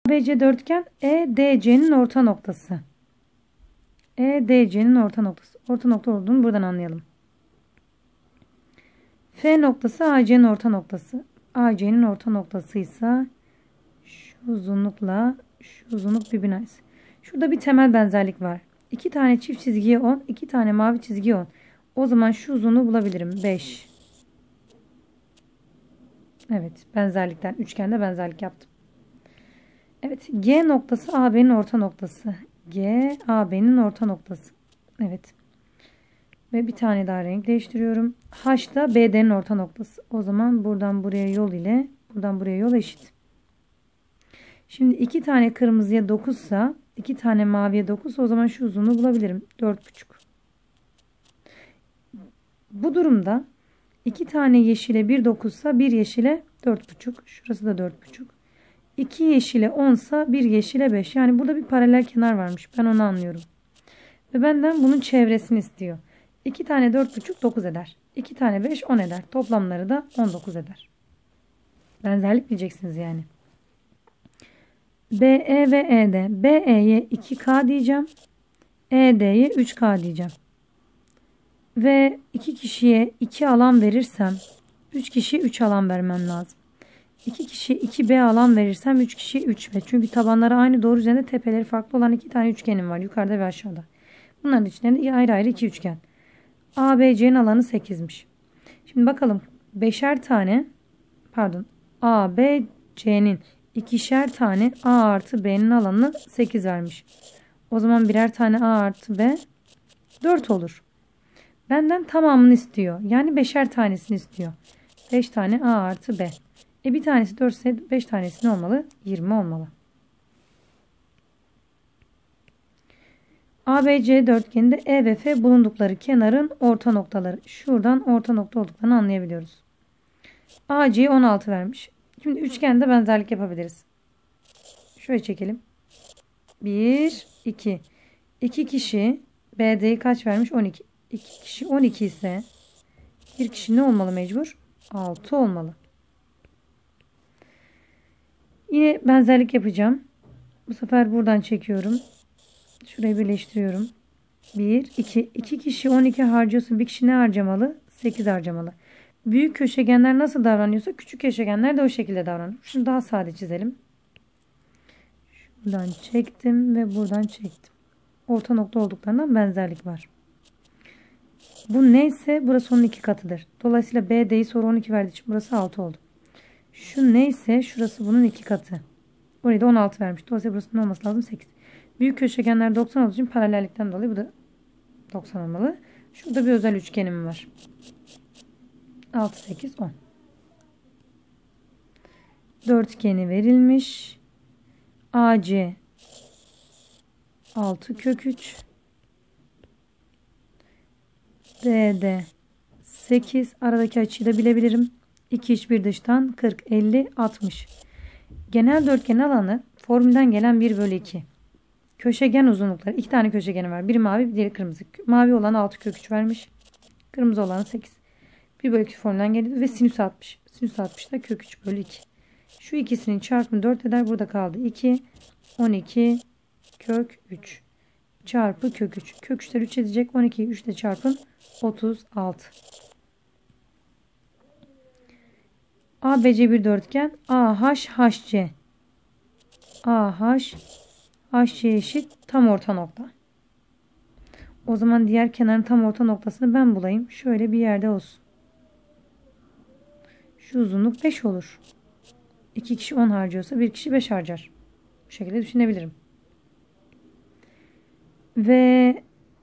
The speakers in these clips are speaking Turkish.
ABC dörtgen EDC'nin orta noktası. EDC'nin orta noktası. Orta nokta olduğunu buradan anlayalım. F noktası AC'nin orta noktası. AC'nin orta noktası ise şu uzunlukla şu uzunluk birbirine ait. Şurada bir temel benzerlik var. 2 tane çift çizgiye 10, 2 tane mavi çizgiye 10. O zaman şu uzunluğu bulabilirim. 5. Evet, benzerlikten üçgende benzerlik yaptım. Evet, G noktası AB'nin orta noktası. G AB'nin orta noktası. Evet. Ve bir tane daha renk değiştiriyorum. H da BD'nin orta noktası. O zaman buradan buraya yol ile buradan buraya yol eşit. Şimdi 2 tane kırmızıya 9 ise 2 tane maviye 9, o zaman şu uzunluğu bulabilirim. 4,5. Bu durumda 2 tane yeşile 1 9 ise 1 yeşile 4,5. Şurası da 4,5. 2 yeşile 10 ise 1 yeşile 5. Yani burada bir paralel kenar varmış. Ben onu anlıyorum. Ve benden bunun çevresini istiyor. 2 tane 4,5 9 eder. 2 tane 5 10 eder. Toplamları da 19 eder. Benzerlik diyeceksiniz yani. BE ve ED. BE'ye 2K diyeceğim. ED'ye 3K diyeceğim. Ve 2 kişiye 2 alan verirsem 3 kişiye 3 alan vermem lazım. 2 kişiye 2B alan verirsem 3 kişiye 3B. Çünkü tabanları aynı doğru üzerinde tepeleri farklı olan 2 tane üçgenim var. Yukarıda ve aşağıda. Bunların içlerinde ayrı ayrı 2 üçgen. ABC'nin alanı 8'miş. Şimdi bakalım. ABC'nin ikişer tane A artı B'nin alanı 8 vermiş. O zaman birer tane A artı B 4 olur. Benden tamamını istiyor. Yani beşer tanesini istiyor. 5 tane A artı B. Bir tanesi 4 ise 5 tanesi ne olmalı? 20 olmalı. ABC dörtgeninde E ve F bulundukları kenarın orta noktaları. Şuradan orta nokta olduklarını anlayabiliyoruz. AC'ye 16 vermiş. Şimdi üçgende benzerlik yapabiliriz. Şöyle çekelim. 1, 2. 2 kişi BD'yi kaç vermiş? 12. 2 kişi 12 ise bir kişi ne olmalı mecbur? 6 olmalı. Yine benzerlik yapacağım. Bu sefer buradan çekiyorum. Şurayı birleştiriyorum. 1, 2. 2 kişi 12 harcıyorsa bir kişi ne harcamalı? 8 harcamalı. Büyük köşegenler nasıl davranıyorsa küçük köşegenler de o şekilde davranır. Şunu daha sade çizelim. Şuradan çektim ve buradan çektim. Orta nokta olduklarından benzerlik var. Bu neyse burası onun 2 katıdır. Dolayısıyla BD'yi soru 12 verdiği için burası 6 oldu. Şu neyse şurası bunun 2 katı. Orayı da 16 vermiş. Dolayısıyla burası ne olması lazım? 8. Büyük köşegenler 90 olduğu için paralellikten dolayı bu da 90 olmalı. Şurada bir özel üçgenim var. 6, 8, 10. Dörtgeni verilmiş. AC 6 kök 3. BD 8. Aradaki açıyı da bilebilirim. 2 iç bir dıştan 40, 50, 60. Genel dörtgen alanı formülden gelen 1 bölü 2. Köşegen uzunlukları. 2 tane köşegeni var. Biri mavi, diğeri kırmızı. Mavi olan 6 kök 3 vermiş. Kırmızı olan 8. 1 bölü 2 formülden geliyor ve sinüs 60. Sinüs 60 da kök 3 bölü 2. Şu ikisinin çarpımı 4 eder. Burada kaldı 2. 12 kök 3 çarpı kök 3. Kök 3'ler 3 edecek. 12'yi 3 ile çarpın. 36. ABC bir dörtgen. AHHC. HC eşit tam orta nokta. O zaman diğer kenarın tam orta noktasını ben bulayım. Şöyle bir yerde olsun. Şu uzunluk 5 olur. 2 kişi 10 harcıyorsa 1 kişi 5 harcar. Bu şekilde düşünebilirim. Ve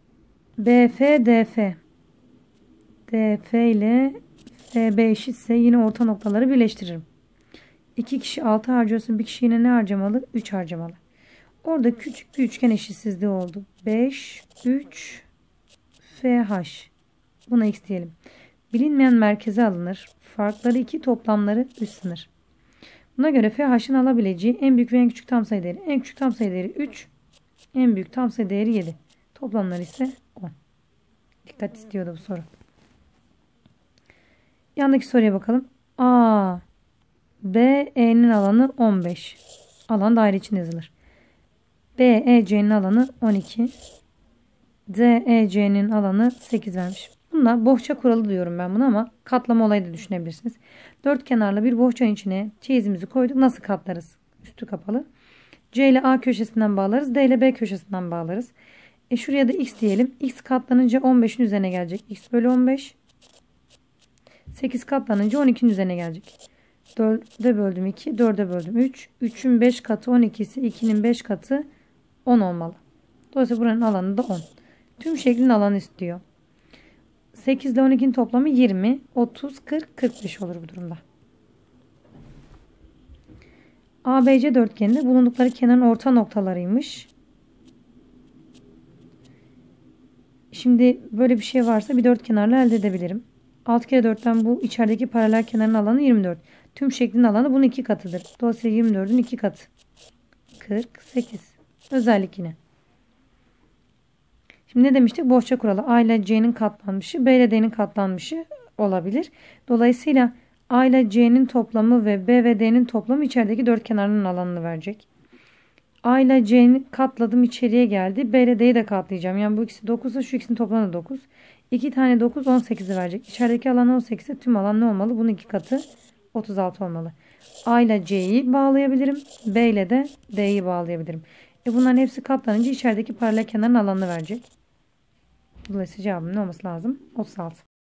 BF DF ile FB eşitse yine orta noktaları birleştiririm. 2 kişi 6 harcıyorsa 1 kişi yine ne harcamalı? 3 harcamalı. Orada küçük bir üçgen eşitsizliği oldu. 5, 3, FH. Buna x diyelim. Bilinmeyen merkeze alınır. Farkları 2, toplamları 3 sınır. Buna göre FH'ın alabileceği en büyük ve en küçük tam sayı değeri. En küçük tam sayı değeri 3. En büyük tam sayı değeri 7. Toplamları ise 10. Dikkat istiyordu bu soru. Yandaki soruya bakalım. A, B, E'nin alanı 15. Alan daire içinde yazılır. BEC'nin alanı 12. DEC'nin alanı 8 vermiş. Bununla bohça kuralı diyorum ben buna ama katlama olayı da düşünebilirsiniz. Dört kenarlı bir bohçanın içine çeyizimizi koyduk. Nasıl katlarız? Üstü kapalı. C ile A köşesinden bağlarız. D ile B köşesinden bağlarız. Şuraya da x diyelim. X katlanınca 15'in üzerine gelecek. X bölü 15. 8 katlanınca 12'nin üzerine gelecek. 4'e böldüm 2. 4'e böldüm 3. 3'ün 5 katı 12'si. 2'nin 5 katı 10 olmalı. Dolayısıyla buranın alanı da 10. Tüm şeklin alanı istiyor. 8 ile 12'nin toplamı 20. 30, 40, 45 olur bu durumda. ABC dörtgeninde bulundukları kenarın orta noktalarıymış. Şimdi böyle bir şey varsa bir dört kenarla elde edebilirim. 6 kere 4'ten bu içerideki paralel kenarın alanı 24. Tüm şeklin alanı bunun 2 katıdır. Dolayısıyla 24'ün 2 katı. 48. Özellik yine. Şimdi ne demiştik? Bohça kuralı. A ile C'nin katlanmışı, B ile D'nin katlanmışı olabilir. Dolayısıyla A ile C'nin toplamı ve B ve D'nin toplamı içerideki dört kenarının alanını verecek. A ile C'ni katladım, içeriye geldi. B ile D'yi de katlayacağım. Yani bu ikisi 9 ise şu ikisinin toplamı da 9. 2 tane 9 18'i verecek. İçerideki alan 18 ise tüm alan ne olmalı? Bunun 2 katı 36 olmalı. A ile C'yi bağlayabilirim. B ile de D'yi bağlayabilirim. Bunların hepsi katlanınca içerideki paralel kenarın alanını verecek. Dolayısıyla cevabım ne olması lazım? 36.